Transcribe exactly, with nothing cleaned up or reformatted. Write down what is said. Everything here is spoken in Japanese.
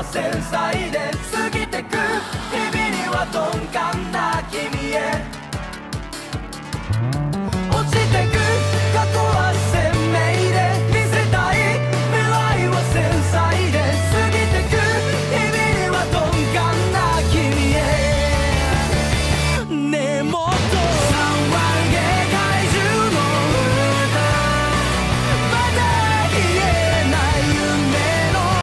は繊細で過ぎてく日々には鈍感な君へ